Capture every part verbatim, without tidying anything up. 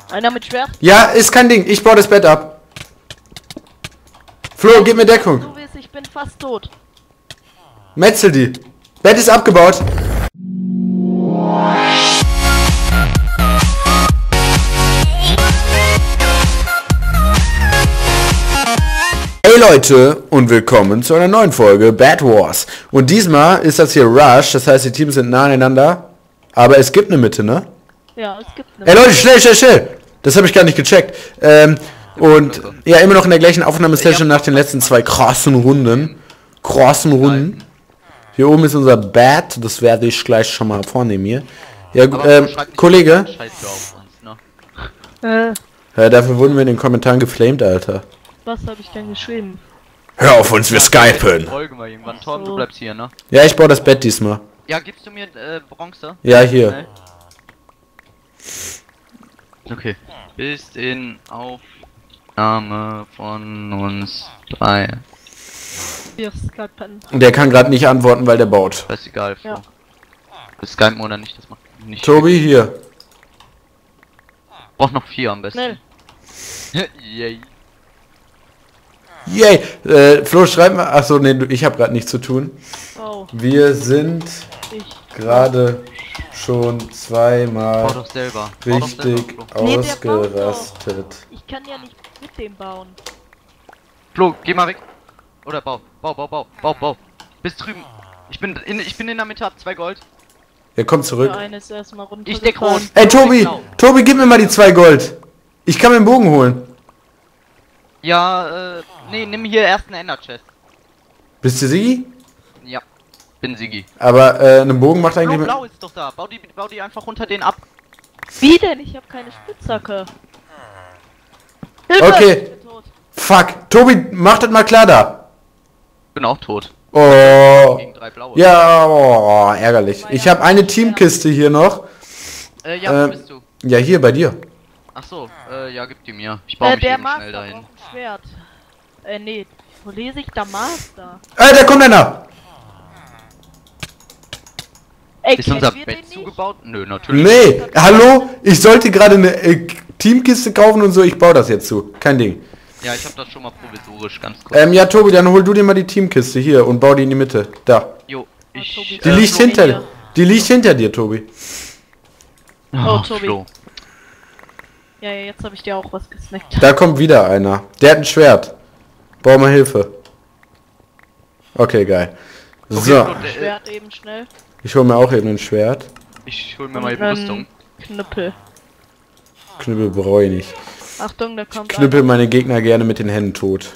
Einer mit Schwert? Ja, ist kein Ding. Ich baue das Bett ab. Flo, gib mir Deckung. Du weißt, ich bin fast tot. Metzel die. Bett ist abgebaut. Hey Leute und willkommen zu einer neuen Folge Bad Wars. Und diesmal ist das hier Rush, das heißt die Teams sind nah aneinander. Aber es gibt eine Mitte, ne? Ja, es gibt eine Ey Leute, schnell, schnell, schnell! Das habe ich gar nicht gecheckt. Ähm, und ja, immer noch in der gleichen Aufnahmesession nach den letzten zwei krassen Runden. Krassen Runden. Hier oben ist unser Bad, das werde ich gleich schon mal vornehmen hier. Ja, ähm, Kollege. Äh, Ja, dafür wurden wir in den Kommentaren geflamed, Alter. was habe ich denn geschrieben? Hör auf uns, wir skypen! Folgen wir irgendwann. Torben, du bleibst hier, ne? Ja, ich baue das Bett diesmal. Ja, gibst du mir äh, Bronze? Ja, hier. Okay. Bist in Aufnahme von uns drei. Wir skypen. Der kann gerade nicht antworten, weil der baut. Scheißegal, Flo. Ja. Das Skypen oder nicht, das macht nicht. Tobi, hier. Braucht noch vier am besten. Schnell. Yay. Yay! Äh, Flo, schreib mal. Achso, nee, du- ich habe gerade nichts zu tun. Oh, Wir sind ich. gerade schon Bau zweimal doch selber. Bau doch selber, richtig Flo. Nee, der baut ausgerastet. Ich kann ja nicht mit dem bauen. Flo, geh mal weg. Oder bau. Bau, bau, bau. Bau, bau. Bis drüben. Ich bin in, ich bin in der Mitte, hab zwei Gold. Er kommt zurück. Der eine ist erstmal runter. Ich deck rot. Ey, Tobi! Tobi, gib mir mal die zwei Gold. Ich kann mir den Bogen holen. Ja, äh, nee, nimm hier erst eine Ender Chest. Bist du Sigi? Ja. Bin Sigi. Aber äh, einen Bogen macht eigentlich... Blau, mit- blau ist doch da. Bau die, bau die einfach unter den ab. Wie denn? Ich habe keine Spitzhacke. Hilfe! Okay. Ich bin tot. Fuck. Tobi, mach das mal klar da. Bin auch tot. Oh. Gegen drei blaue. Ja, oh, ärgerlich. Ich habe eine Teamkiste hier noch. Äh, ja, Ähm, wo bist du? Ja, hier bei dir. Ach so, äh, ja, gib die mir. Ich baue Äh, mich der eben Master schnell braucht dahin. ein Schwert. Äh, nee. Wo lese ich da Master? Äh, da kommt einer. Ey, Ist kennen unser wir Bett den nicht? zugebaut? Nö, natürlich. Nee, hallo? Ich sollte gerade eine äh, Teamkiste kaufen und so. Ich baue das jetzt zu. Kein Ding. Ja, ich hab das schon mal provisorisch, ganz kurz. Ähm, ja, Tobi, dann hol du dir mal die Teamkiste hier und bau die in die Mitte. Da. Jo, ich... Tobi. Die äh, liegt Flo- hinter hier. Die liegt hinter dir, Tobi. Oh, Tobi. Flo. Ja, ja, jetzt habe ich dir auch was gesnackt. Da kommt wieder einer. Der hat ein Schwert. Bau mal Hilfe. Okay, geil. Okay, So, Flo, der, äh, Schwert eben schnell. ich hol mir auch eben ein Schwert. ich hol mir mal die Und Rüstung. einen Knüppel. Knüppel brauche ich nicht. Achtung, da kommt Knüppel meine Gegner gerne mit den Händen tot.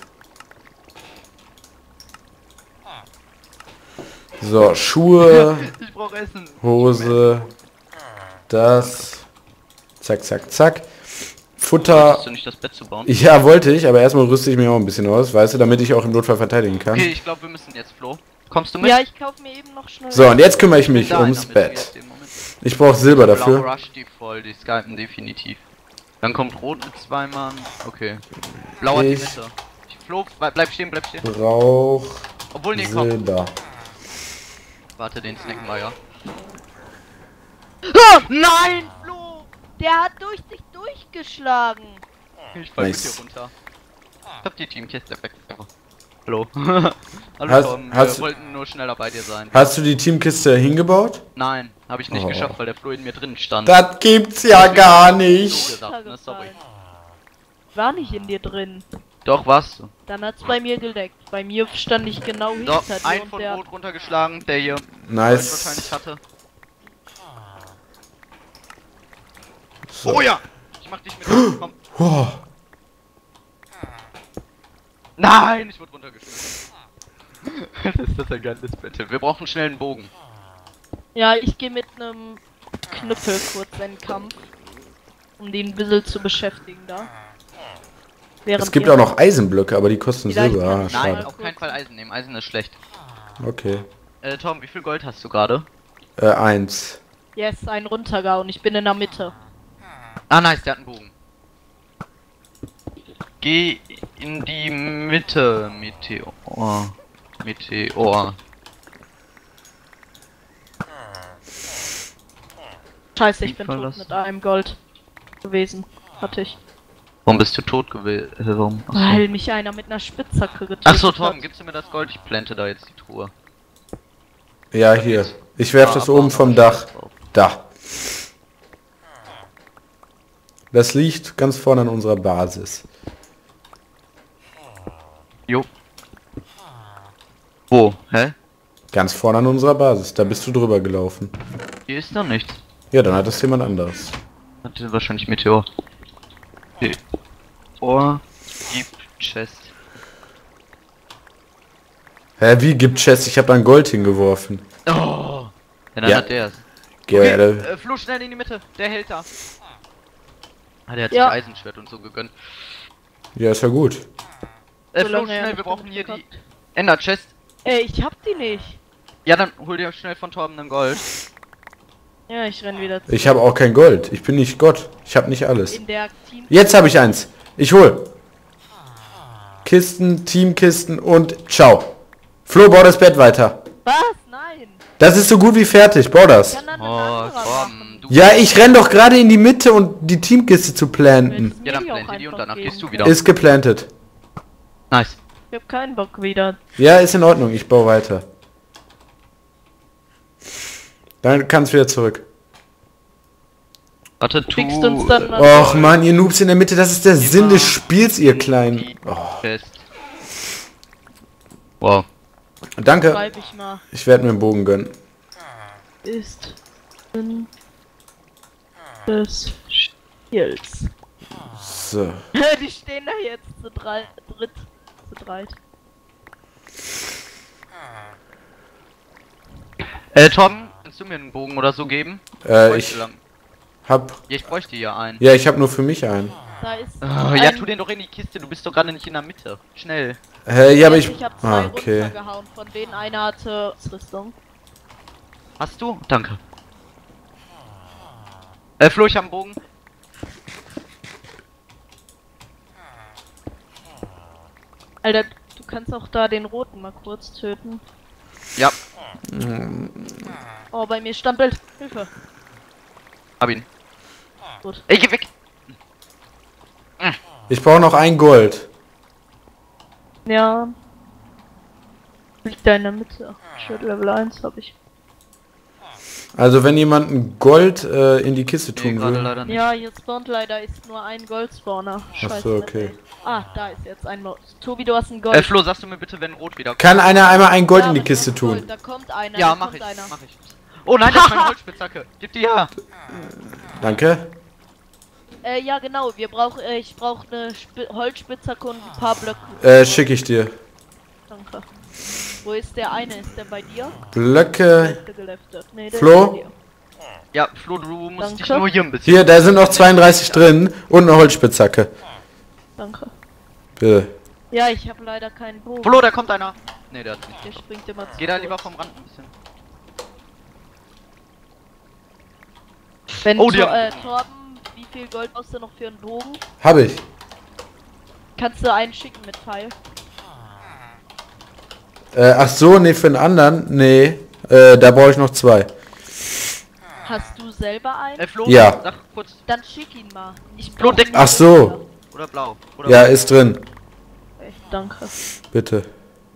So, Schuhe, Ich brauch Essen. Hose, das. Zack, zack, zack. Futter. Hast du nicht das Bett zu bauen? Ja, wollte ich, aber erstmal rüste ich mich auch ein bisschen aus, weißt du, damit ich auch im Notfall verteidigen kann. Okay, ich glaube, wir müssen jetzt, Flo. Kommst du einer. mit? Ja, ich kaufe mir eben noch schnell. So, und jetzt kümmere ich bin mich da in ums der Mitte Bett. jetzt im Moment. Ich brauche Silber Blau dafür. rush die voll, die skypen definitiv. Dann kommt Rot mit zwei Mann. Okay. Blau hat die Ich- Mitte. Ich Flo, bleib bleib stehen, bleib stehen. Brauch Obwohl, nee, komm. Silber. Warte, den snacken wir ja. Ah, nein, Flo! Der hat durch sich durchgeschlagen. Ich fall Nice. mit dir runter. Ich hab die Teamkiste weg. Hallo. Hallo Hast- Tom, hast- wir wollten nur schneller bei dir sein. Hast du die Teamkiste hingebaut? Nein, habe ich nicht Oh. geschafft, weil der Flo in mir drin stand. Das gibt's ja gar So nicht. gesagt, ne? Sorry. War nicht in dir drin. Doch, was? Dann hat's bei mir gedeckt. Bei mir stand ich genau So, hinter dir ein und von der... Rot runtergeschlagen, der hier Gold Nice. wahrscheinlich hatte. So. Oh ja! Ich mach dich mit. Komm. Oh, Nein, ich wurde runtergeschlagen. Das ist das ein geiles Bett. Wir brauchen schnell einen Bogen. Ja, ich gehe mit einem Knüppel kurz in den Kampf. Um den ein bisschen zu beschäftigen da. Während es gibt ihr- auch noch Eisenblöcke, aber die kosten Vielleicht Silber. kann Ah, ich- Nein, schade. auf keinen Fall Eisen nehmen. Eisen ist schlecht. Okay. Äh, Tom, wie viel Gold hast du gerade? Äh, eins. Yes, ein runtergehauen. Ich bin in der Mitte. Ah, nice, der hat einen Bogen. Geh in die Mitte, Meteor. Meteor. Scheiße, ich Wie bin war tot das? mit einem Gold gewesen. Hatte ich. Warum bist du tot gewesen? Äh, warum? Achso. Weil mich einer mit einer Spitzhacke getötet Achso, Torben, hat. gibst du mir das Gold? Ich plante da jetzt die Truhe. Ja, hier. Ich werf Ah, das aber oben noch vom ein Dach. Scheiß drauf. Da. Das liegt ganz vorne an unserer Basis. Jo. Wo? Hä? Ganz vorne an unserer Basis. Da bist du drüber gelaufen. Hier ist doch nichts. Ja, dann hat das jemand anderes. Hatte wahrscheinlich Meteor. Okay. Oh, Deep Chest. Hä, wie gibt Chest? Ich habe da ein Gold hingeworfen. Oh! Ja, dann Ja. hat der es. Geh, Okay, Alter. äh, Flo, schnell in die Mitte. Der hält da. Ah, der hat Ja. sich Eisenschwert und so gegönnt. Ja, ist ja gut. Äh, Flo, Solange er schnell, nicht wir brauchen hier die mitbekommt. Ender Chest. Ey, ich hab die nicht. Ja, dann hol dir schnell von Torben ein Gold. Ja, ich renn wieder zurück. Ich habe auch kein Gold. Ich bin nicht Gott. Ich habe nicht alles. In der Team. Jetzt habe ich eins. Ich hol. Kisten, Teamkisten und ciao. Flo, bau das Bett weiter. Was? Nein. Das ist so gut wie fertig. Bau das. Kann dann ein Oh, anderer Torben, machen. du. Ja, ich renn doch gerade in die Mitte und die Teamkiste zu planten. Willst du Ja, dann mir auch plante die und einfach danach geben gehst du können? wieder. Ist geplantet. Nice. Ich hab keinen Bock wieder. Ja, ist in Ordnung. Ich baue weiter. Dann kannst du wieder zurück. Warte, tu. Kriegst du uns dann mal- Och man, ihr Noobs in der Mitte, das ist der Sinn des Spiels, ihr Kleinen. Die Oh, Chest. Wow. danke. Schreib ich mal. Ich werde mir einen Bogen gönnen. Ist Sinn des Spiels. So. Die stehen da jetzt zu drei, dritt, zu dreit. Äh, Torben, kannst du mir einen Bogen oder so geben? Äh, Bräuchte ich lang- hab... Ja, ich bräuchte ja einen. Ja, ich hab nur für mich einen. Da ist Oh, ein, ja, tu den doch in die Kiste, du bist doch gerade nicht in der Mitte. Schnell. Hä, ja, aber ich... ich hab zwei Ah, okay. runtergehauen, von denen einer hatte Rüstung. Hast du? Danke. Äh, Flo, ich hab einen Bogen. Alter, du kannst auch da den roten mal kurz töten. Ja, Oh, bei mir Standbild. Hilfe. hab ihn. Gut. Ey, geh weg! Ich brauche noch ein Gold. Ja. Liegt da in der Mitte. Shit, Level eins hab ich. Also wenn jemand ein Gold äh, in die Kiste Nee, tun gerade will. leider nicht. Ja, jetzt spawnt leider ist nur ein Goldspawner. Scheiße. so, okay. ey. Ah, da ist jetzt ein Mo Tobi, du hast ein Gold. Äh, Flo, sagst du mir bitte, wenn Rot wieder kommt? Kann einer einmal ein Gold Ja, in die aber Kiste das ist Gold, tun? Da kommt einer. Ja, da mach kommt ich, einer. mach ich. Oh nein, das ist meine Holzspitzhacke. Gib die her. Danke. Äh, ja genau, wir brauchen, äh, ich brauche eine Sp Holzspitzhacke und ein paar Blöcke. Äh, schicke ich dir. Danke. Wo ist der eine? Ist der bei dir? Blöcke. Ist der geleftet? Nee, der Flo? ist bei dir. Ja, Flo, du musst dich Danke. nur hier ein bisschen... Hier, da sind noch zweiunddreißig drin und eine Holzspitzhacke. Danke. Bitte. Ja, ich habe leider keinen Bogen. Flo, da kommt einer. Nee, der hat nicht. Der springt immer zu Geh da kurz. lieber vom Rand ein bisschen. Wenn Oh, oh, die Tor haben- äh, Torben, wie viel Gold brauchst du noch für einen Bogen? Hab ich. Kannst du einen schicken mit Pfeil? Äh, ach so, nee, für einen anderen? Nee. Äh, da brauche ich noch zwei. Hast du selber einen? Äh, Flo, Ja. sag kurz. Dann schick ihn mal. Ich Flo, brauch deck- nur Ach so. Oder blau. Oder Ja, blau. ist drin. Okay, danke. Bitte.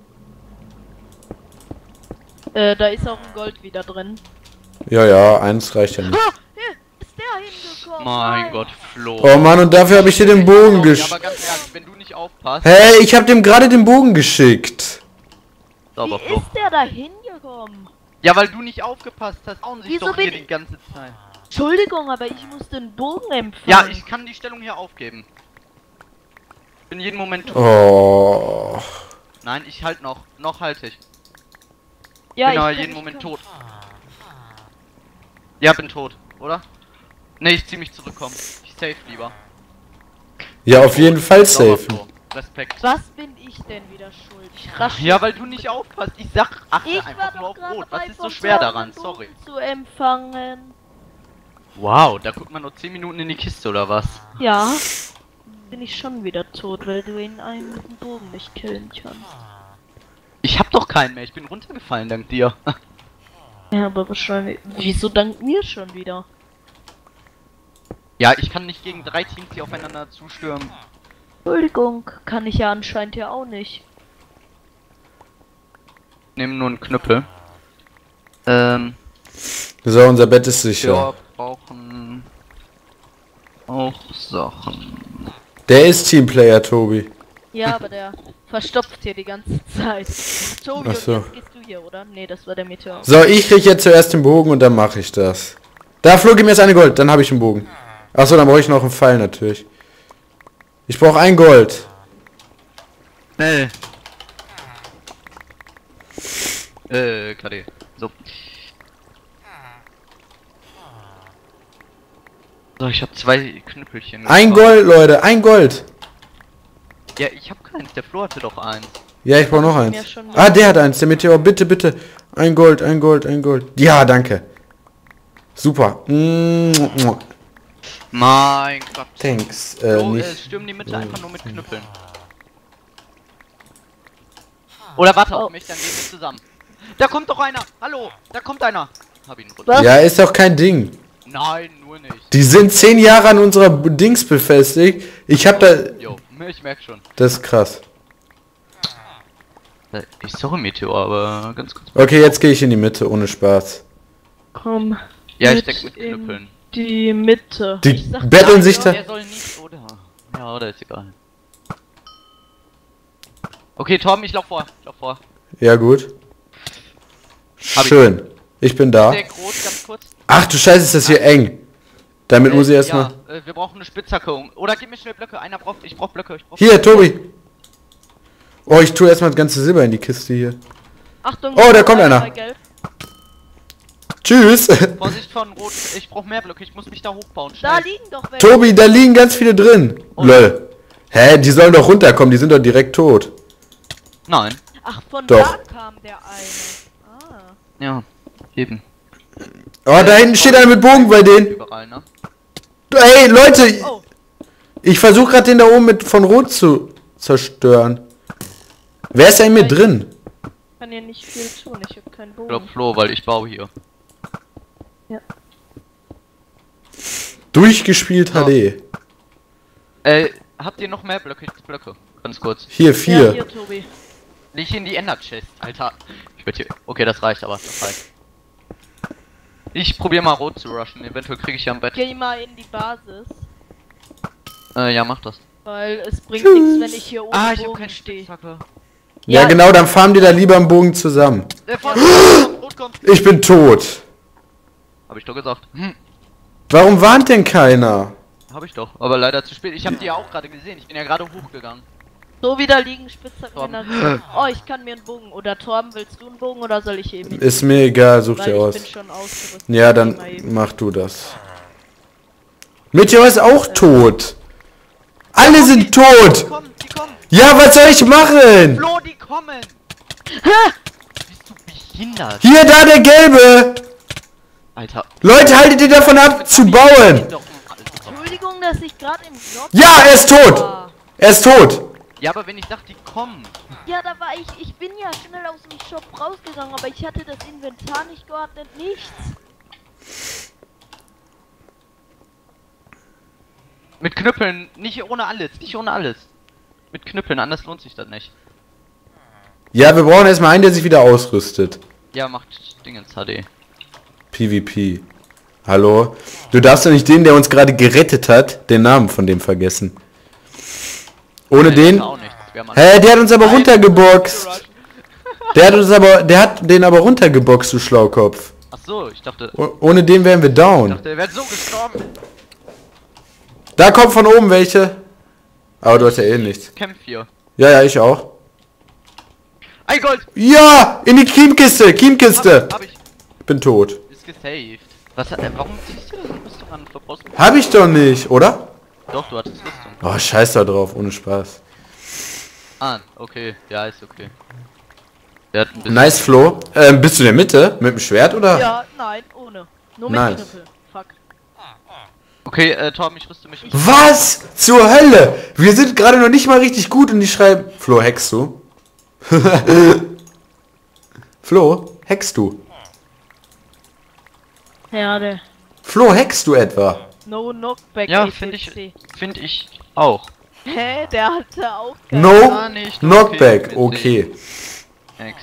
Äh, da ist auch ein Gold wieder drin. Ja, ja, eins reicht ja nicht. Ah, hier ist der hingekommen. Mein Nein. Gott, Flo. Oh Mann, und dafür habe ich dir den Bogen Ja, geschickt. aber ganz ehrlich, wenn du nicht aufpasst... Hey, ich habe dem gerade den Bogen geschickt. Sauber, Wie Flo. ist der da hingekommen? Ja, weil du nicht aufgepasst hast. Hauen sich Wieso doch hier bin die ich- ganze Zeit. Entschuldigung, aber ich muss den Bogen empfangen. Ja, ich kann die Stellung hier aufgeben. Bin jeden Moment tot. Oh. Nein, ich halt noch. Noch halte ich. ja, bin aber ich kann- jeden ich Moment kann- tot. Ja, bin tot, oder? Ne, ich zieh mich zurück, komm. Ich safe lieber. Ja, auf jeden Fall Sauber, safen. Flo. Respekt. Was bin ich denn wieder schuld? Ich rasch Ja, weil du nicht aufpasst. Ich sag, achte Ich war einfach nur doch auf gerade Rot. Was dabei, ist so vom schwer Torben daran? den Sorry. Bogen zu empfangen. Wow, da guckt man nur zehn Minuten in die Kiste, oder was? Ja. Bin ich schon wieder tot, weil du ihn einen mit dem Bogen nicht killen kannst. Ich hab doch keinen mehr. Ich bin runtergefallen dank dir. Ja, aber wahrscheinlich. Wieso dank mir schon wieder? Ja, ich kann nicht gegen drei Teams, die aufeinander zustürmen. Entschuldigung, kann ich ja anscheinend ja auch nicht. Nehmen nur einen Knüppel. Ähm, So, unser Bett ist sicher. wir brauchen auch Sachen. Der ist Teamplayer, Tobi. Ja, aber der verstopft hier die ganze Zeit. Tobi, Ach so. und jetzt gehst du hier, oder? Nee, das war der Meteor. So, ich krieg jetzt zuerst den Bogen und dann mache ich das. Da flog ihm jetzt eine Gold, dann habe ich einen Bogen. Achso, dann brauche ich noch einen Pfeil natürlich. Ich brauche ein Gold. Schnell. Äh, K D. So. So, ich habe zwei Knüppelchen. Ein gebraucht. Gold, Leute, ein Gold. Ja, ich habe keins. Der Flo hatte doch eins. Ja, ich brauche noch Mir eins. schon Ah, der hat eins, der Meteor. Bitte, bitte. Ein Gold, ein Gold, ein Gold. Ja, danke. Super. Mein Gott. Thanks. Äh, Flo, äh, nicht. stürmen die Mitte einfach nur mit Knüppeln. Oder warte auf mich, dann gehen wir zusammen. Da kommt doch einer! Hallo! Da kommt einer! Hab ihn runter. Was? Ja, ist doch kein Ding. Nein, nur nicht. Die sind zehn Jahre an unserer Dings befestigt. Ich hab da... Jo, ich merk schon. Das ist krass. Äh, Ich suche ein Meteor, aber ganz kurz. Okay, jetzt gehe ich in die Mitte, ohne Spaß. Komm. Ja, ich mit denke mit in Knüppeln. Die Mitte. Die Ich sag betteln ja, sich da... Der soll nicht, oder? Ja, oder ist egal. Okay, Torben, ich lauf vor. Ich lauf vor. Ja, gut. Hab ich. Schön. Ich bin da. Sehr groß, ganz kurz. Ach du Scheiße, ist das hier eng. Damit muss ich Äh, erstmal... Ja, äh, wir brauchen eine Spitzhacke. um- Oder gib mir schnell Blöcke. Einer braucht. Ich brauch Blöcke. Ich brauch Hier, Tobi. Oh, ich tue erstmal das ganze Silber in die Kiste hier. Achtung. Oh, da kommt bei einer. Gelb. Tschüss. Vorsicht von Rot. Ich brauch mehr Blöcke. Ich muss mich da hochbauen. Da Schnell. liegen doch welche. Tobi, da liegen ganz viele drin. Oh. Lol. Hä, die sollen doch runterkommen, die sind doch direkt tot. Nein. Ach, von Doch. da kam der eine. Ah. Ja. Eben. Oh, da hinten steht einer mit Bogen bei denen. Überall, ne? Ey, Leute, Oh, ich versuche gerade den da oben mit von Rot zu zerstören. Wer ist da in mir drin? kann hier nicht viel tun. Ich hab keinen Ich glaub Bogen. Flo, weil ich baue hier. Ja. Durchgespielt H D. Äh, habt ihr noch mehr Blöcke? Blöcke. Ganz kurz. Hier, Ja, vier. hier, Tobi. Leg in die Ender Chest, Alter. Ich werd hier. Okay, das reicht, aber das reicht. Ich probier mal Rot zu rushen. Eventuell kriege ich ja ein Bett. Geh mal in die Basis. Äh, ja, mach das. Weil es bringt nichts, wenn ich hier oben Ah, ich hab Bogen keinen stehe. Spitzhacke. Ja, genau, dann farmen die da lieber einen Bogen zusammen. Der von Rot kommt. Ich bin tot. Hab ich doch gesagt. Hm. Warum warnt denn keiner? Hab ich doch. Aber leider zu spät. Ich hab die ja auch gerade gesehen. Ich bin ja gerade hochgegangen. So wieder liegen Spitzhacken in Torben. der Richtung. Oh, ich kann mir einen Bogen. Oder Torben, willst du einen Bogen oder soll ich eben? Ist mir egal, such Weil dir ich aus. bin schon ausgerüstet. Ja, Ich geh mal dann eben. mach du das. Meteor ist auch tot. Alle sind Die tot. kommen, die kommen. Ja, was soll ich machen? Flo, die kommen. Bist du behindert? Hier, da der gelbe. Alter. Leute, haltet ihr davon ab zu bauen. Doch, Entschuldigung, dass ich gerade im Block Ja, er ist tot. war. Er ist tot. ja, aber wenn ich sag, die kommen. Ja, da war ich. Ich bin ja schnell aus dem Shop rausgegangen, aber ich hatte das Inventar nicht geordnet. Nichts. Mit Knüppeln, nicht ohne alles, nicht ohne alles. Mit Knüppeln, anders lohnt sich das nicht. Ja, wir brauchen erstmal einen, der sich wieder ausrüstet. Ja, macht Dingens H D. PvP. Hallo? Du darfst doch nicht den, der uns gerade gerettet hat, den Namen von dem vergessen. Ohne den... Auch nichts. Wär mal Hä, der hat uns aber Nein, runtergeboxt. Der hat uns aber... Der hat den aber runtergeboxt, du Schlaukopf. Ach so, ich dachte, Oh, ohne den wären wir ich down. dachte, er wäre so gestorben. Da kommt von oben welche. Aber du hast ja eh nichts. Kämpf hier. Ja, ja, ich auch. Ein Gold! Ja, in die Kiemkiste, Kiemkiste. Hab, hab ich. Bin tot. Ist gesaved. Was hat er? Warum ziehst du das Rüstung an? Verbrauchst du- Hab ich doch nicht, oder? Doch, du hattest Rüstung. Oh, scheiß da drauf, ohne Spaß. Ah, okay. Ja, ist okay. Der hat ein bisschen. Nice, Flo. Ähm, bist du in der Mitte? Mit dem Schwert, oder? Ja, nein, ohne. Nur mit Nice. Knüppel. Fuck. Okay, äh, Torben, ich rüste mich. Was? Zur Hölle? Wir sind gerade noch nicht mal richtig gut und die schreiben... Flo, hackst du? Flo, hackst du? Ja, der. Flo, hackst du etwa? No Knockback. Ja, E T C. finde ich, finde ich auch. Hä? Der hatte auch keinen. No Gar nicht Knockback, okay. okay. Ex.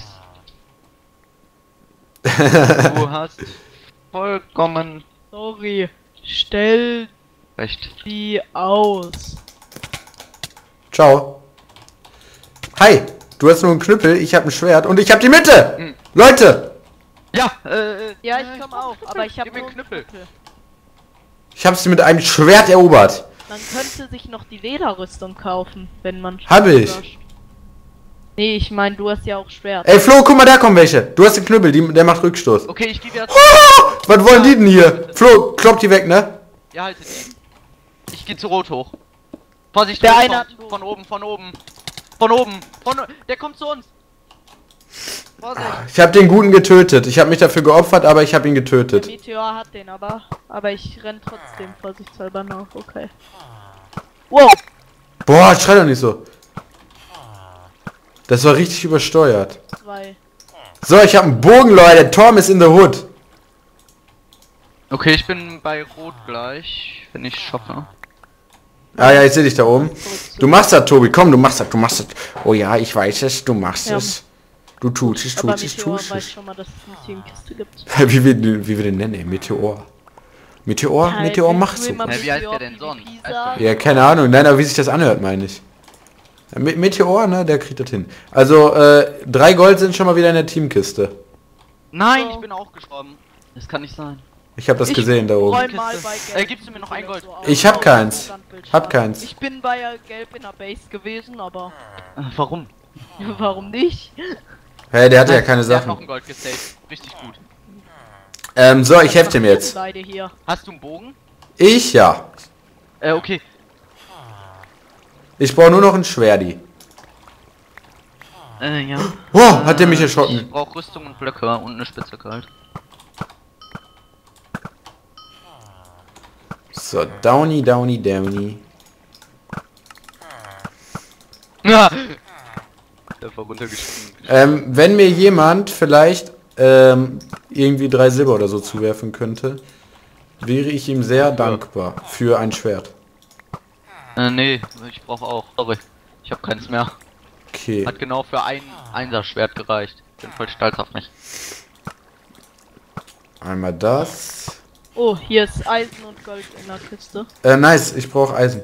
Du hast vollkommen Sorry. Stell recht. die aus. Ciao. Hi, du hast nur einen Knüppel, ich habe ein Schwert und ich habe die Mitte. Hm. Leute, Ja, äh, Ja, äh, ich komme brauch auch, Knüppel. aber ich habe Gib mir nur einen einen Knüppel. Knüppel. ich habe sie mit einem Schwert erobert. Man könnte sich noch die Lederrüstung kaufen, wenn man... Hab ich. rusht. Nee, ich meine, du hast ja auch Schwert. Ey Flo, guck mal, da kommen welche. Du hast den Knüppel, die, der macht Rückstoß. Okay, ich gehe wieder. Oh, was wollen die denn hier? Flo, klopp die weg, ne? Ja, haltet die. Ich gehe zu Rot hoch. Vorsicht, Der Rot eine hat kommt. Rot. Von oben, von oben. Von oben. Von, der kommt zu uns. Vorsicht. Ich habe den Guten getötet. Ich habe mich dafür geopfert, aber ich habe ihn Der getötet. Meteor hat den aber, aber ich renn trotzdem vorsichtshalber nach, okay. Wow! Boah, schrei doch nicht so. Das war richtig übersteuert. Zwei. So, ich habe einen Bogen, Leute. Tom ist in the hood. Okay, ich bin bei Rot gleich, wenn ich schaffe. Ah ja, ich sehe dich da oben. Du machst das, Tobi. Komm, du machst das, du machst das. Oh ja, ich weiß es, du machst Ja. es. Du tust es, Aber tust es, Meteor tust weiß es. schon mal, dass es eine Teamkiste gibt. Wie wir, wie wir den nennen, ey. Meteor. Meteor? Ja, Meteor jetzt macht willst so. du immer Ja, wie heißt der Meteor denn P sonst? V P Weißt sagen? du? Ja, keine Ahnung. Nein, aber wie sich das anhört, meine ich. Ja, Me- Meteor, ne, der kriegt das hin. Also, äh, drei Gold sind schon mal wieder in der Teamkiste. Nein, So. ich bin auch gestorben. Das kann nicht sein. Ich habe das Ich gesehen da oben. Räum mal bei Gelb. Äh, gibst du mir noch ein Gold? So auf- Ich hab auf keins. Standbild Hab starten. keins. Ich bin bei äh, Gelb in der Base gewesen, aber Äh, warum? warum nicht? Hä, der hatte ja keine Der hat noch Sachen. ein Gold gesaved. Richtig gut. Ähm, so, ich hefte ihm jetzt. Beide hier. Hast du einen Bogen? Ich, ja. Äh, okay. Ich brauche nur noch ein Schwerdi. Äh, ja. Oh, hat der mich Ich erschrocken. brauche Rüstung und Blöcke und eine Spitzhacke halt. So, Downy, Downy, Downy. Ja. Der war runtergesprungen. Ähm, wenn mir jemand vielleicht ähm, irgendwie drei Silber oder so zuwerfen könnte, wäre ich ihm sehr dankbar für ein Schwert. Äh, nee, ich brauche auch. Sorry. Ich habe keins mehr. Okay. Hat genau für ein Einser-Schwert gereicht. Bin voll stolz auf mich. Einmal das. Oh, hier ist Eisen und Gold in der Kiste. Äh, nice, ich brauche Eisen.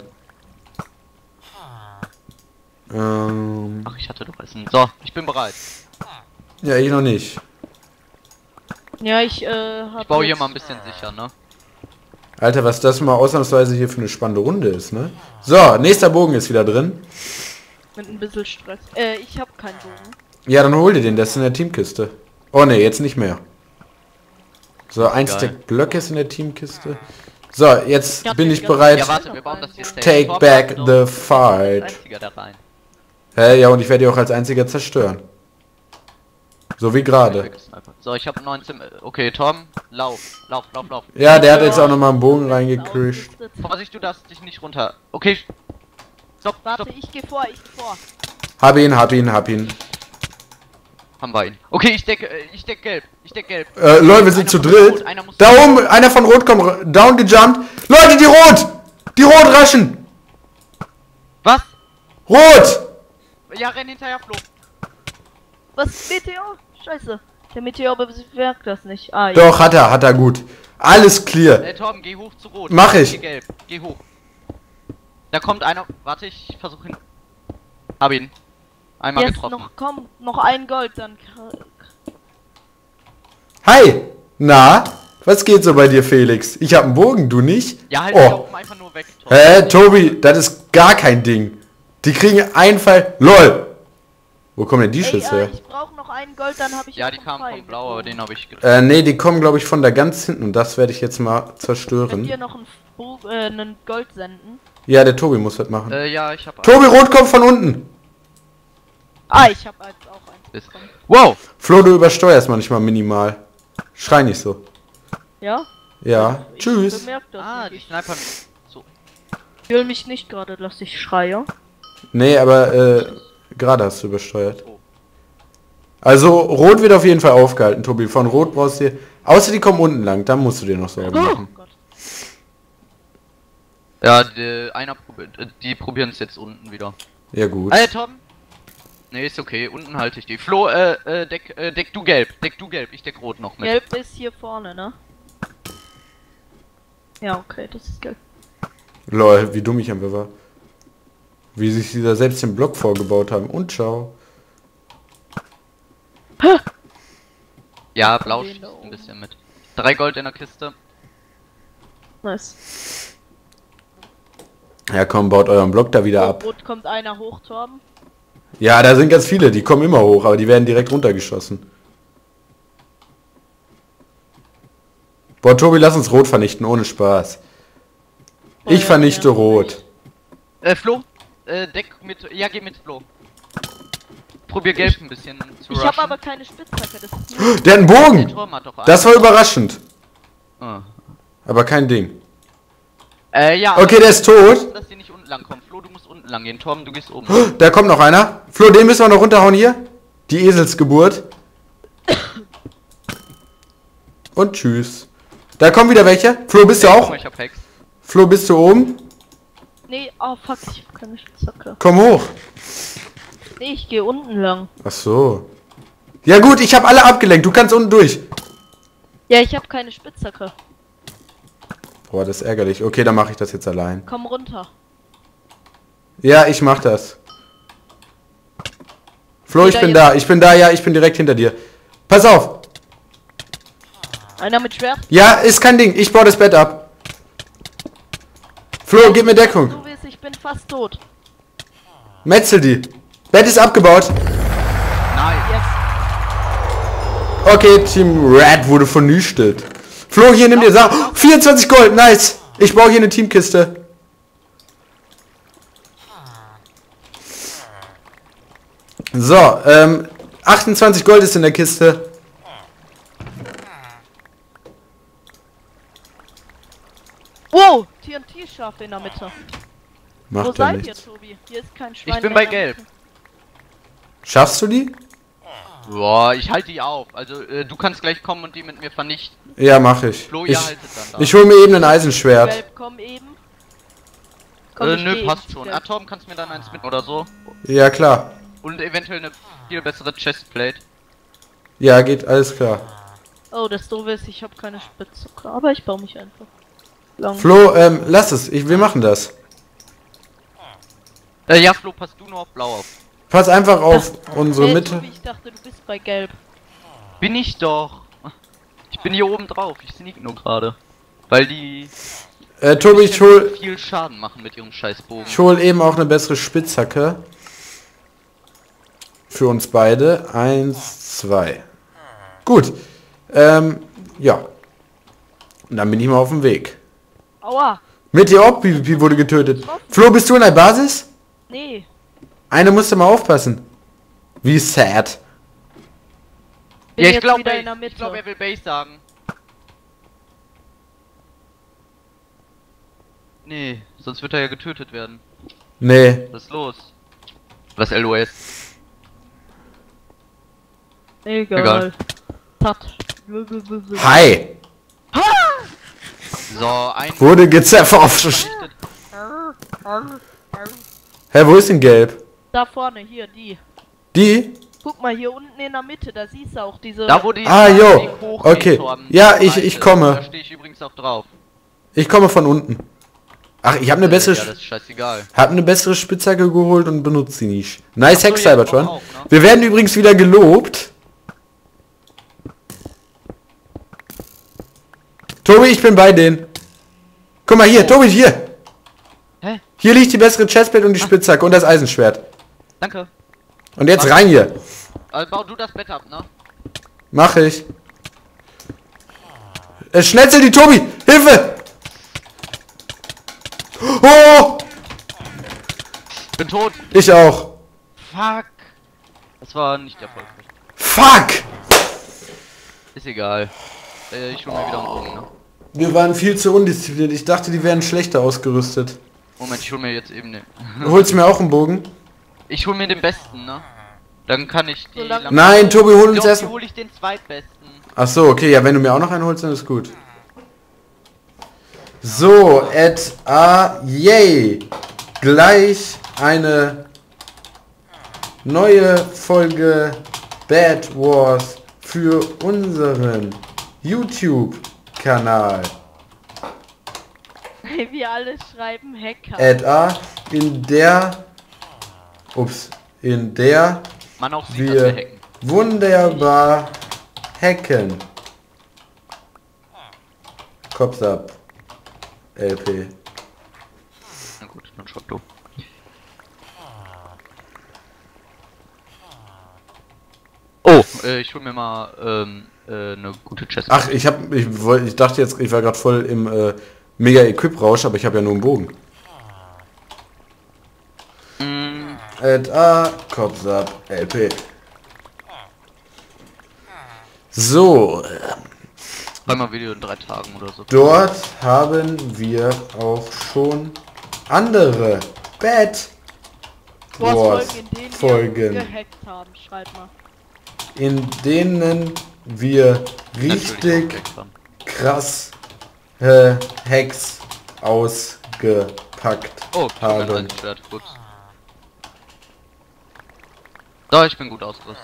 Ähm, Ach, ich hatte doch Essen. So, ich bin bereit. ja, ich noch nicht. Ja, ich äh, hab Ich baue hier jetzt- mal ein bisschen sicher, ne? Alter, was das mal ausnahmsweise hier für eine spannende Runde ist, ne? So, nächster Bogen ist wieder drin. mit ein bisschen Stress. Äh, ich hab keinen Bogen. Ja, dann hol dir den, das ist in der Teamkiste. Oh ne, jetzt nicht mehr. So, eins Geil. der Blöcke ist in der Teamkiste. So, jetzt Ja, bin ich ja. bereit. Ja, warte, wir bauen das hier safe. Take Torben back darf noch the als fight. einziger da rein. Hä, ja, und ich werde die auch als einziger zerstören. So wie gerade. So, ich habe neunzehn. Okay, Tom, lauf, lauf, lauf, lauf. Ja, der hat jetzt auch nochmal einen Bogen reingekriegt. Ausgerüstet. Vorsicht, du darfst dich nicht runter. Okay. Stopp, Warte, stopp. ich geh vor, ich geh vor. Hab ihn, hab ihn, hab ihn. Haben wir ihn. Okay, ich decke, äh, ich deck gelb. Ich deck gelb. Äh, Leute, wir sind Einer zu muss dritt. rot, einer muss Da rot. oben, einer von Rot kommt, r- down gejumpt. Leute, die Rot! Die Rot raschen! Was? Rot! Ja, renn hinterher, Flo. Was? Meteor? Scheiße. Der Meteor bewirkt das nicht. Ah, ja. Doch, hat er, hat er gut. Alles clear. Äh, Torben, geh hoch zu rot. Mach ich. Geh gelb. Geh hoch. Da kommt einer. Warte, ich versuche ihn. Hab ihn. Einmal Jetzt getroffen. noch, komm, noch ein Gold, dann... Hi! Na? Was geht so bei dir, Felix? Ich hab einen Bogen, du nicht? Ja, halt die Oh. laufen einfach nur weg. Torben. Hä, Tobi, das ist gar kein Ding. Die kriegen einen Fall. LOL! Wo kommen denn die Ey, Schüsse äh, her? ich brauch noch einen Gold, dann habe ich Ja, noch die einen kamen Pfeil vom Blau, aber gezogen. den habe ich getroffen. Äh, nee, die kommen, glaube ich, von da ganz hinten. Und das werde ich jetzt mal Könnt ihr zerstören. noch einen, Bo äh, einen Gold senden? Ja, der Tobi muss das machen. Äh, ja, ich habe. Tobi, Rot kommt von unten. Ah, ich habe jetzt auch eins Ist- bekommen. Wow! Flo, du übersteuerst manchmal minimal. Schrei nicht so. Ja? Ja, Ich tschüss. bemerk das Ah, die nicht. Sniper. So. Ich will mich nicht gerade, dass ich schreie. Nee, aber äh, gerade hast du übersteuert. Oh. Also, Rot wird auf jeden Fall aufgehalten, Tobi. Von Rot brauchst du... Außer die kommen unten lang, dann musst du dir noch Sorgen Oh machen. Gott. Ja, die, einer probiert, äh, die probieren es jetzt unten wieder. Ja gut. Ey, Tom! Ne, ist okay, unten halte ich die. Flo, äh, äh, deck, äh, deck du gelb, deck du gelb, ich deck rot noch mit. Gelb ist hier vorne, ne? Ja, okay, das ist gelb. Lol, wie dumm ich einfach war. Wie sich sie da selbst den Block vorgebaut haben. Und ciao. Ja, blau Den schießt da ein oben. bisschen mit. Drei Gold in der Kiste. Nice. Ja komm, baut euren Block da wieder ab. Rot kommt einer hoch, Torben. Ja, da sind ganz viele, die kommen immer hoch, aber die werden direkt runtergeschossen. Boah, Tobi, lass uns Rot vernichten, ohne Spaß. Oh Ich ja, vernichte ja, Rot. Äh, Flo, äh, deck mit, ja, geh mit Flo. Probier gelb ein bisschen zu Ich rushen. habe aber keine Spitzhacke, das ist nur... Der hat einen Der Bogen! Torben hat doch einen. Das war überraschend. Ah. Aber kein Ding. Äh, ja. Okay, der ist tot. Dass die nicht unten lang kommen. Flo, du musst unten lang gehen. Torben, du gehst oben. Da kommt noch einer. Flo, den müssen wir noch runterhauen hier. Die Eselsgeburt. Und tschüss. Da kommen wieder welche. Flo, bist du Ey, guck auch? mal, ich hab Hex. Flo, bist du oben? Nee, oh fuck, ich hab keine Spitzhacke. Komm hoch. Nee, ich gehe unten lang. Ach so. Ja gut, ich habe alle abgelenkt. Du kannst unten durch. Ja, ich habe keine Spitzhacke. Boah, das ist ärgerlich. Okay, dann mache ich das jetzt allein. Komm runter. Ja, ich mach das. Flo, ich Jeder bin jetzt- da. Ich bin da. Ja, ich bin direkt hinter dir. Pass auf. Einer mit Schwert. Ja, ist kein Ding. Ich baue das Bett ab. Flo, gib mir Deckung. Du willst, ich bin fast tot. Metzel die. Bett ist abgebaut. Nice. Jetzt. Okay, Team Red wurde vernichtet. Flo, hier, nimm dir Sachen. vierundzwanzig Gold, nice. Ich baue hier eine Teamkiste. So, ähm, achtundzwanzig Gold ist in der Kiste. Wow, T N T-Schafe in der Mitte. Wo Macht ja seid ihr, nichts. Tobi? Hier ist kein Schwein Ich bin mehr bei in der Gelb. Mitte. Schaffst du die? Boah, ich halte die auf. Also, äh, du kannst gleich kommen und die mit mir vernichten. Ja, mach ich. Flo, Ich, ihr haltet dann da. ich hol mir eben ein Eisenschwert. Gelb, komm eben. Komm, äh, ich nö, geh passt eben. schon. Gelb. Atom, kannst du mir dann eins mit oder so? Ja, klar. Und eventuell eine viel bessere Chestplate. Ja, geht, alles klar. Oh, das doofe ist, ich habe keine Spitzhacke. Aber ich baue mich einfach. Lang. Flo, ähm, lass es. Ich, wir machen das. Äh, ja, Flo, passt du nur auf Blau auf. Pass einfach auf unsere Hey, Mitte. Tobi, ich dachte, du bist bei Gelb. Bin ich doch. Ich bin hier oben drauf. Ich sneak nur gerade. Weil die Äh, Tobi, ich hol, viel Schaden machen mit ihrem Scheißbogen. ich hol eben auch eine bessere Spitzhacke. Für uns beide. Eins, zwei. Gut. Ähm, ja. Und dann bin ich mal auf dem Weg. Aua. Meteor PvP wurde getötet. Flo, bist du in der Basis? Nee. Eine musste mal aufpassen. Wie sad. Bin Ja, ich jetzt glaube, wieder in der ich Mitte. glaube, er will Base sagen. Nee, sonst wird er ja getötet werden. Nee. Was ist los? Was L O S? Egal. Egal. Tat. Hi. So, ein... Wurde gezerfofft. Hä, wo ist denn gelb? Da vorne, hier, die. Die? Guck mal, hier unten in der Mitte, da siehst du auch diese... Da wo die... Ah, jo. Weg hochgeht, Okay. Torben. Ja, ich- Seite. ich komme. Da stehe ich übrigens auch drauf. Ich komme von unten. Ach, ich habe eine bessere, Ja, das ist scheißegal. hab eine bessere Spitzhacke geholt und benutze sie nicht. Nice Ach so, Hack, ja, Cybertron. auch, ne? Wir werden übrigens wieder gelobt. Tobi, ich bin bei denen. Guck mal hier, Tobi, hier. Hä? Hier liegt die bessere Chestplate und die Spitzhacke und das Eisenschwert. Danke. Und jetzt rein hier. Also bau du das Bett ab, ne? Mach ich. Es schnetzelt die Tobi! Hilfe! Oh! Bin tot. Ich auch. Fuck. Das war nicht erfolgreich. Fuck! Ist egal. Äh, ich hol mir wieder einen Bogen, ne? Wir waren viel zu undiszipliniert. Ich dachte, die wären schlechter ausgerüstet. Moment, ich hol mir jetzt eben den... Du holst mir auch einen Bogen? Ich hol mir den besten, ne? Dann kann ich die... Solange- Lampe- Nein, Tobi, hol uns Doch, erst. die hol ich den zweitbesten. Ach so, okay, ja, wenn du mir auch noch einen holst, dann ist gut. So, at a yay. Gleich eine neue Folge Bad Wars für unseren YouTube-Kanal. Wir alle schreiben Hacker. At a, in der, ups, in der Man auch sieht, dass wir wir hacken. wunderbar hacken. Cops ab. L P. Na gut, dann schock du. Oh, äh, ich hol mir mal ähm, äh, eine gute Chest. Ach, ich hab, ich wollte, ich dachte jetzt, ich war gerade voll im äh, mega Equip-Rausch, aber ich habe ja nur einen Bogen. Mm, At a, Cops ab, L P. So, Schreib mal Video in drei Tagen oder so. dort haben wir auch schon andere Bad Wars Wars Folgen, in denen Folgen, wir gehackt haben. Schreib mal. in denen wir Natürlich richtig auch wegfahren. krass äh, Hacks ausgepackt Oh, ich hab haben. ein Schwert. Gut. So, ich bin gut ausgerüstet.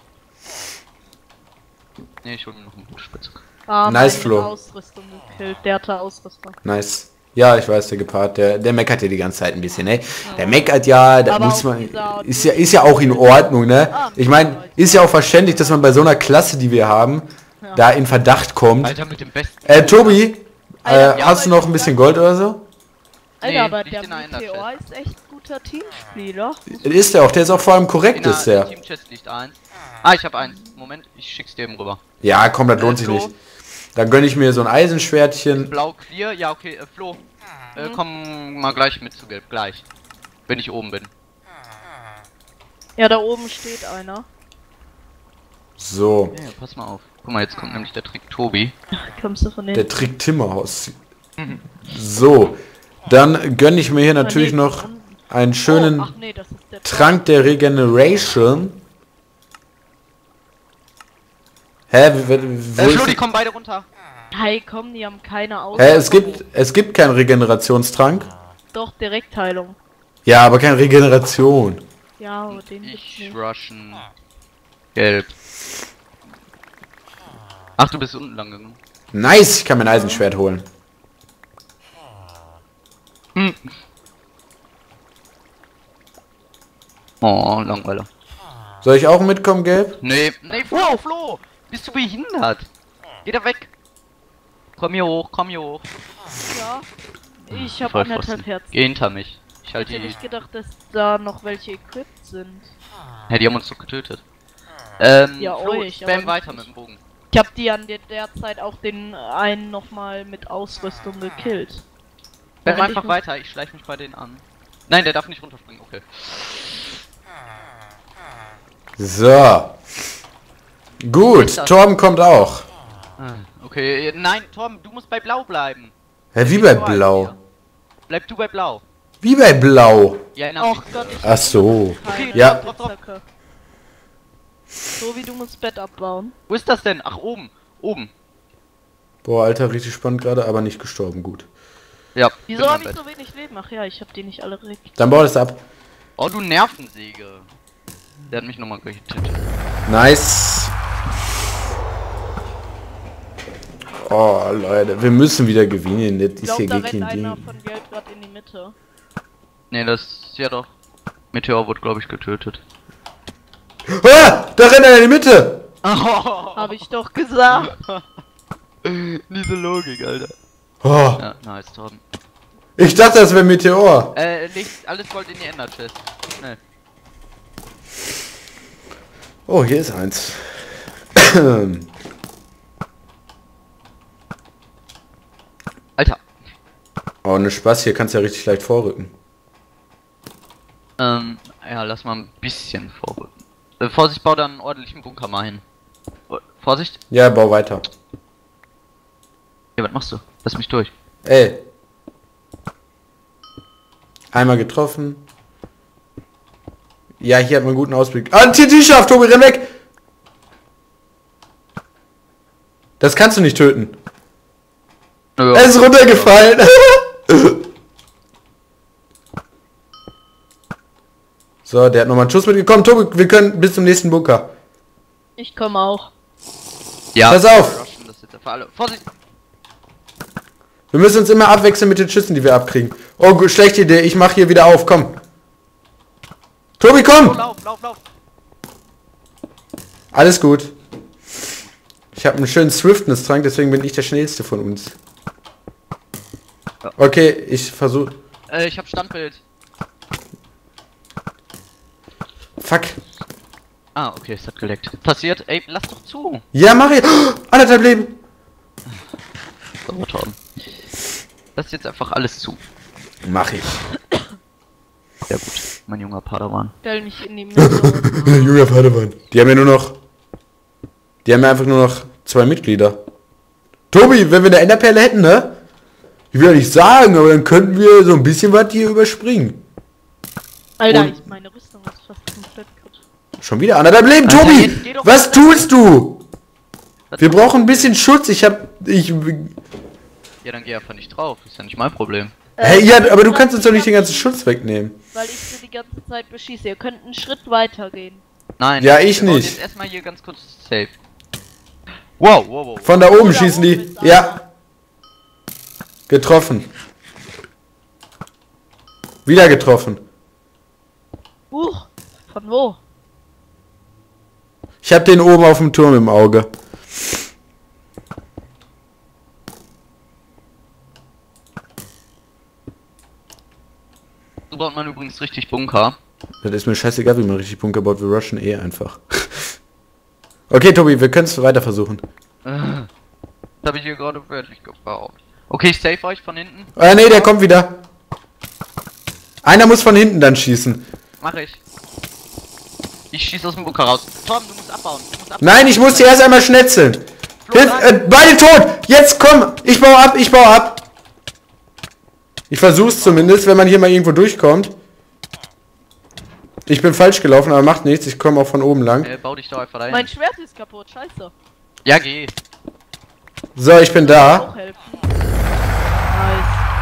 Ne, ich hol mir noch eine gute Spitzhacke. Ah, Nice, meine Flo. Ausrüstung gekillt. Der hatte Ausrüstung. Nice. Ja, ich weiß, der Gepard, der, der meckert ja die ganze Zeit ein bisschen, ne? Der meckert ja, da Aber muss auf man, dieser- ist ja, ist ja auch in Ordnung, ne? Ah, Ich meine, ist ja auch verständlich, dass man bei so einer Klasse, die wir haben, Ja. da in Verdacht kommt. Alter, mit dem besten. Äh, Tobi, äh, Alter, ja, hast du aber noch ein bisschen Gold oder so? Alter, Nee, aber nicht der in der Meteor Enderchest. ist echt guter Teamspieler. Ist der auch, der ist auch vor allem korrekt, In ist der der. Team Chest liegt eins. Ah, ich hab eins. Moment, ich schick's dir eben rüber. Ja, komm, das Äh, lohnt sich Flo? nicht. Dann gönne ich mir so ein Eisenschwertchen. Blau clear, ja okay, äh, Flo. Äh, komm mal gleich mit zu Gelb, gleich. Wenn ich oben bin. Ja, da oben steht einer. So, Ja, ja, pass mal auf. Guck mal, jetzt kommt nämlich der Trick Tobi. Kommst du von den... der Trick Timmerhaus. So, dann gönne ich mir hier natürlich nee, noch unten. einen schönen Oh, ach nee, das ist der... Trank der Regeneration. Hä, wie, wie, wo Äh, Flo, ist die kommen beide runter. Hey, komm, die haben keine Ausrüstung. Hä, es gibt, es gibt keinen Regenerationstrank. Doch, Direktheilung. Ja, aber keine Regeneration. Ja, aber den gibt's Ich nicht. rushen. Gelb. Ach, du bist unten lang gegangen. Nice, ich kann mir ein Eisenschwert holen. Hm. Oh, Langweiler. Soll ich auch mitkommen, Gelb? Nee, nee, Flo, Flo! Bist du behindert? Geh da weg! Komm hier hoch, komm hier hoch. Ja. Ich hab Vollpfosten. anderthalb Herzen. Geh hinter mich. Ich Ich halte hätte die. nicht gedacht, dass da noch welche equipped sind. Ja, die haben uns doch getötet. Ähm, Ja, Flo, euch, spam aber weiter nicht mit dem Bogen. Ich hab die an der, der Zeit auch den einen nochmal mit Ausrüstung gekillt. Spam Moment, einfach ich muss- weiter, ich schleiche mich bei denen an. Nein, der darf nicht runterspringen, okay. So. Gut, Ist das- Torben kommt auch. Ah, Okay, nein, Tom, du musst bei Blau bleiben. Hä, wie bei Blau? Bleib du bei Blau. Wie bei Blau? Ja, erinnere Oh mich. Gott, ich Ach so. keine Ja. Drauf, drauf. Spitzhacke. So wie du musst Bett abbauen. Wo ist das denn? Ach, oben. Oben. Boah, Alter, richtig spannend gerade, aber nicht gestorben, gut. Ja. Wieso bin habe am ich Bett. so wenig Leben? Ach ja, ich habe die nicht alle richtig. Dann bau das ab. Oh, du Nervensäge. Der hat mich nochmal gehittet. Nice. Oh, Leute, wir müssen wieder gewinnen. Das Ich ist glaube, hier da gar kein rennt einer Ding. von Gelb gerade in die Mitte. Nee, das ist ja doch. Meteor wurde, glaube ich, getötet. Ah, da rennt er in die Mitte. Habe ich doch gesagt. Diese Logik, Alter. Oh, Ja, nice, Torben. ich dachte, das wäre Meteor. Äh, nichts, alles Gold in die Ender-Chest. Schnell. Oh, hier ist eins. Alter. Oh, ne Spaß, hier kannst du ja richtig leicht vorrücken. Ähm, ja, lass mal ein bisschen vorrücken. Äh, Vorsicht, bau da einen ordentlichen Bunker mal hin. Oh, Vorsicht. Ja, bau weiter. Ja, was machst du? Lass mich durch. Ey. Einmal getroffen. Ja, hier hat man einen guten Ausblick. Ah, ein T T-Schaf, Tobi, renn weg! Das kannst du nicht töten. Ja. Er ist runtergefallen. So, der hat nochmal einen Schuss mitgekommen. Tobi, wir können bis zum nächsten Bunker. Ich komme auch. Ja. Pass auf. Rushen, das ist jetzt für alle. Vorsicht! Wir müssen uns immer abwechseln mit den Schüssen, die wir abkriegen. Oh, gu- schlechte Idee. Ich mach hier wieder auf. Komm. Tobi, Oh, komm! lauf, lauf, lauf! Alles gut. Ich habe einen schönen Swiftness-Trank, deswegen bin ich der schnellste von uns. Okay, ich versuche... Äh, ich hab Standbild. Fuck. Ah, okay, es hat geleckt. Passiert, ey, lass doch zu. Ja, mach ich. Oh, anderthalb Leben. So, Torben. Lass jetzt einfach alles zu. Mach ich. Ja gut, mein junger Padawan. Stell mich in die Mitte. Junger Padawan. Die haben ja nur noch... Die haben ja einfach nur noch zwei Mitglieder. Tobi, wenn wir eine Enderperle hätten, ne? Ich will ja nicht sagen, aber dann könnten wir so ein bisschen was hier überspringen. Alter, Und- ich, meine Rüstung ist fast komplett kaputt. Schon wieder anderthalb Leben. Alter, Tobi, jetzt geh doch was mal- tust du? Was Wir machst brauchen du? ein bisschen Schutz. Ich hab... Ich... Ja, dann geh einfach nicht drauf. Ist ja nicht mein Problem. Hey, Äh, ja, ich aber du kann kannst uns doch nicht den ganzen schießen, Schutz wegnehmen. Weil ich sie die ganze Zeit beschieße. Ihr könnt einen Schritt weiter gehen. Nein. Ja, ich wir bauen nicht. Jetzt erstmal hier ganz kurz safe. Wow, wow, wow. Von da oben Oder schießen oben die. ist einer. Ja. Getroffen. Wieder getroffen. Huch, von wo? Ich hab den oben auf dem Turm im Auge. So baut man übrigens richtig Bunker. Das ist mir scheißegal, wie man richtig Bunker baut. Wir rushen eh einfach. Okay, Tobi, wir können es weiter versuchen. Das habe ich hier gerade fertig gebaut. Okay, ich save euch von hinten. Ah, nee, der kommt wieder. Einer muss von hinten dann schießen. Mach ich. Ich schieße aus dem Bunker raus. Tom, du musst abbauen. Du musst abbauen. Nein, ich muss hier erst einmal schnetzeln. Hilf, äh, beide tot! Jetzt komm! Ich baue ab, ich baue ab! Ich versuch's zumindest, wenn man hier mal irgendwo durchkommt. Ich bin falsch gelaufen, aber macht nichts. Ich komme auch von oben lang. Äh, bau dich doch einfach dahin. Mein Schwert ist kaputt, scheiße. Ja, geh. So, ich bin da. Auch helfen. Nice.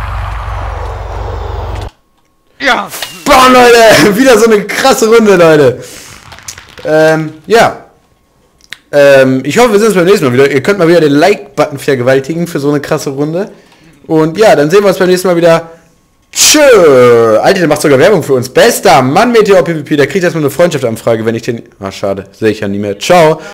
Ja. Boah, Leute! Wieder so eine krasse Runde, Leute. Ähm, ja. Ähm, ich hoffe, wir sehen uns beim nächsten Mal wieder. Ihr könnt mal wieder den Like-Button vergewaltigen für so eine krasse Runde. Und ja, dann sehen wir uns beim nächsten Mal wieder. Tschö! Alter, der macht sogar Werbung für uns. Bester Mann Meteor PvP, der kriegt erstmal eine Freundschaftsanfrage, wenn ich den... Ah, schade. Sehe ich ja nie mehr. Ciao!